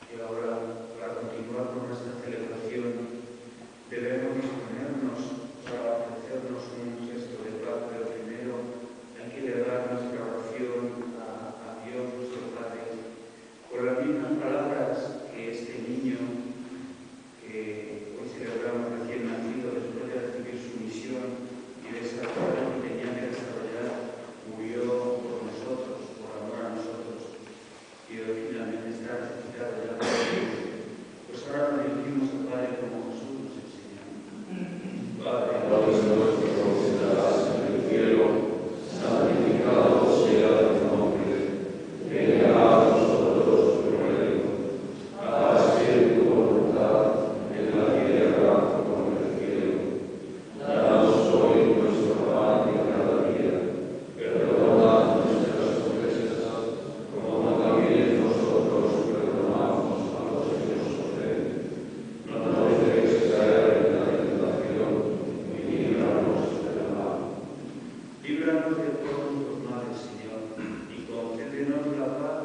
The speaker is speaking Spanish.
Y ahora, para continuar con nuestra celebración, debemos disponernos para ofrecernos un gesto de paz, pero primero hay que elevar nuestra oración a Dios, nuestro Padre, con las mismas palabras que este niño que hoy celebramos recién nacido, después de recibir su misión y desarrollar lo que tenía que desarrollar, murió por nosotros, por amor a nosotros, y hoy finalmente está resucitado ya por Dios. Pues ahora nos dirigimos al Padre como Jesús nos enseñó. Padre nuestro que estás en el cielo, santificado sea tu nombre. Venga a nosotros tu reino. Hágase tu voluntad en la tierra como en el cielo. Danos hoy nuestro pan de cada día. Perdona nuestras ofensas, como también nosotros perdonamos a los que nos ofenden. No nos dejes caer en la tentación y líbranos del mal. Líbranos de todos los males, Señor, y concédenos la paz